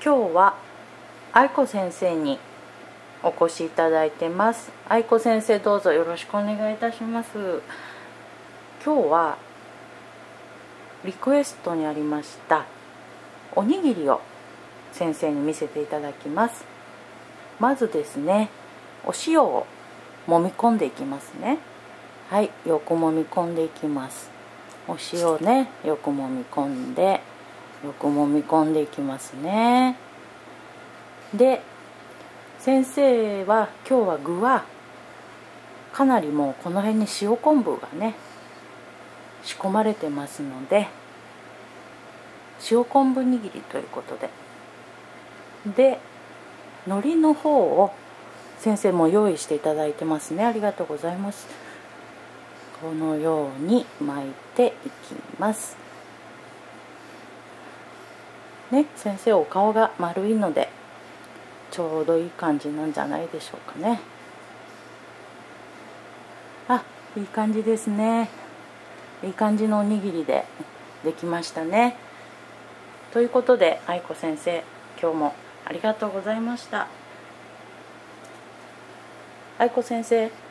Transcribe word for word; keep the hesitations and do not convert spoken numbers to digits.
今日は愛子先生にお越しいただいてます。愛子先生、どうぞよろしくお願いいたします。今日はリクエストにありましたおにぎりを先生に見せていただきます。まずですね、お塩を揉み込んでいきますね。はい、よく揉み込んでいきます。お塩ね、よく揉み込んでよく揉み込んでいきますね。で、先生は今日は具はかなりもうこの辺に塩昆布がね仕込まれてますので、塩昆布握りということで、で海苔の方を先生も用意していただいてますね。ありがとうございます。このように巻いていきますね。先生お顔が丸いのでちょうどいい感じなんじゃないでしょうかね。あ、いい感じですね。いい感じのおにぎりでできましたね。ということで、愛子先生、今日もありがとうございました。愛子先生。